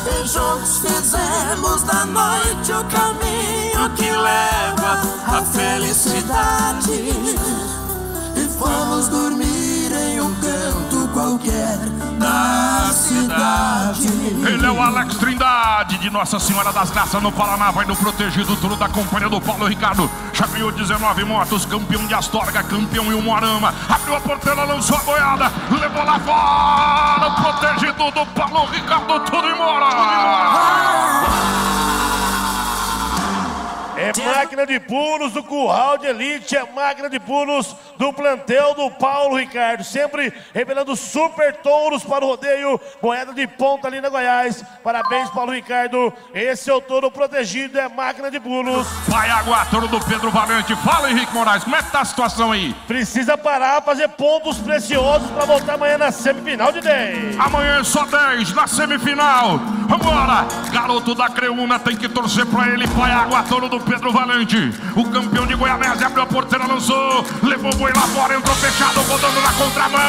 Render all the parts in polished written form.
E juntos fizemos da noite o caminho que leva à felicidade. E fomos dormir em um canto qualquer da cidade. Ele é o Alex Trindade, de Nossa Senhora das Graças, no Paraná. Vai no protegido, tudo da companhia do Paulo Ricardo. Chapeou 19 motos, campeão de Astorga, campeão em Umuarama. Abriu a porteira, lançou a boiada, levou lá fora. O protegido do Paulo Ricardo, tudo embora. É máquina de pulos do Curral de Elite, é máquina de pulos do plantel do Paulo Ricardo. Sempre revelando super touros para o rodeio, boiada de ponta ali na Goiás. Parabéns, Paulo Ricardo. Esse é o touro protegido, é máquina de pulos. Vai água, touro do Pedro Valente. Fala, Henrique Moraes, como é que tá a situação aí? Precisa parar, fazer pontos preciosos para voltar amanhã na semifinal de 10. Amanhã é só 10 na semifinal. Vambora! Garoto da Creúna tem que torcer pra ele. Vai água, touro do Pedro Valente. O campeão de Goianese abriu a porteira, lançou, levou o boi lá fora, entrou fechado, rodando na contramão.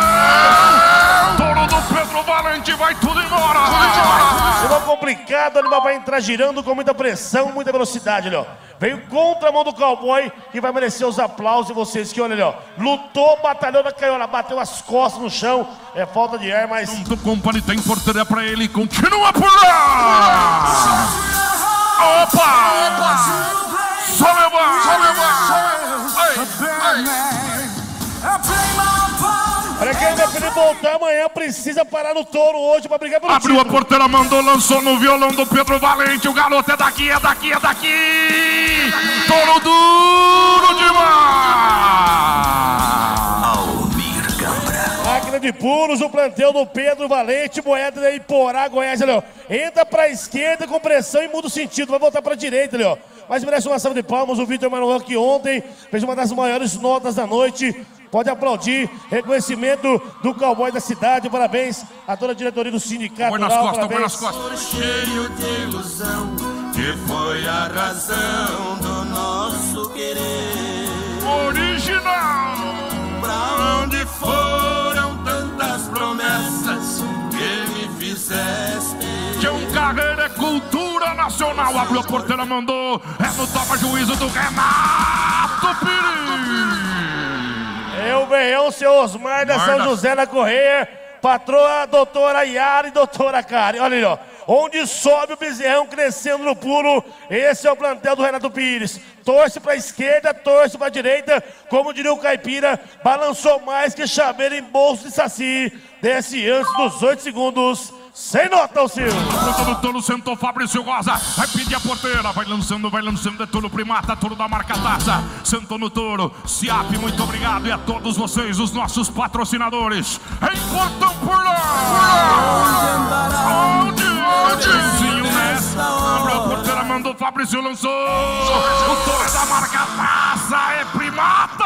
Touro do Pedro Valente, vai tudo embora. Uma complicado, o animal vai entrar girando com muita pressão, muita velocidade, ali, ó. Veio contra a mão do cowboy, que vai merecer os aplausos de vocês que olham ali, ó. Lutou, batalhou na canhona, bateu as costas no chão. É falta de ar, mas... O Company tem porteira pra ele, continua por lá. Opa! Só levar! Pra quem vai querer voltar amanhã, precisa parar no touro hoje pra brigar pelo Abriu título. a porteira, mandou, lançou no violão do Pedro Valente. O garoto é daqui, é daqui, é daqui. Touro duro demais. Máquina de pulos, o plantel do Pedro Valente, boiada de Iporá, Goiás, ali, ó. Entra pra esquerda com pressão e muda o sentido, vai voltar pra direita, ali, ó. Mas merece uma salva de palmas, o Vitor Manuel, que ontem fez uma das maiores notas da noite. Pode aplaudir, reconhecimento do cowboy da cidade, parabéns a toda a diretoria do sindicato. Põe nas costas, põe nas costas. Por cheio de ilusão, que foi a razão do nosso querer. Original! Pra onde foram tantas promessas que me fizeste? Tião Carreira é cultura nacional. Abriu a porteira, mandou. É no topa juízo do Renato Pires. É o Veião, seu Osmar da São José da Correia, patroa doutora Yara e doutora Karen. Olha ali, ó. Onde sobe o bezerrão crescendo no pulo, esse é o plantel do Renato Pires. Torce pra esquerda, torce pra direita, como diria o caipira, balançou mais que chaveiro em bolso de saci. Desce antes dos 8 segundos. Sem nota, o seu. A ponta do touro, sentou Fabrício Rosa. Vai pedir a porteira. Vai lançando, é touro primata, touro da marca Taça. Sentou no touro. Ciap, muito obrigado. E a todos vocês, os nossos patrocinadores. Enquanto por lá. Onde? Abriu a porteira, mandou Fabrício, lançou. O touro é da marca Taça. É primata.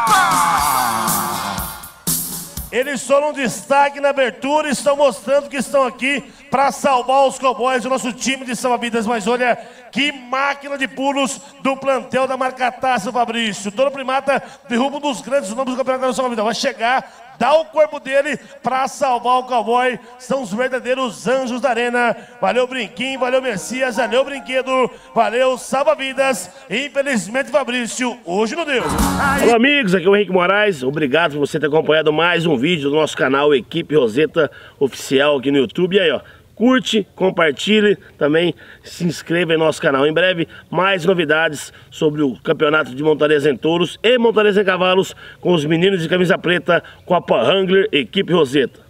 Eles foram um destaque na abertura e estão mostrando que estão aqui para salvar os cowboys, o nosso time de salva-vidas. Mas olha que máquina de pulos do plantel da marca Taça, Fabrício. Todo primata derruba um dos grandes nomes do campeonato da salva-vida. Vai chegar, dá o corpo dele para salvar o cowboy. São os verdadeiros anjos da arena. Valeu, Brinquinho, valeu, Messias, valeu, Brinquedo, valeu, salva-vidas. Infelizmente, Fabrício, hoje não deu. Olá, amigos, aqui é o Henrique Moraes. Obrigado por você ter acompanhado mais um vídeo do nosso canal Equipe Roseta Oficial aqui no YouTube. E aí, ó, curte, compartilhe, também se inscreva em nosso canal. Em breve, mais novidades sobre o campeonato de montaria em touros e montaria em cavalos com os meninos de camisa preta, Copa Wrangler, Equipe Roseta.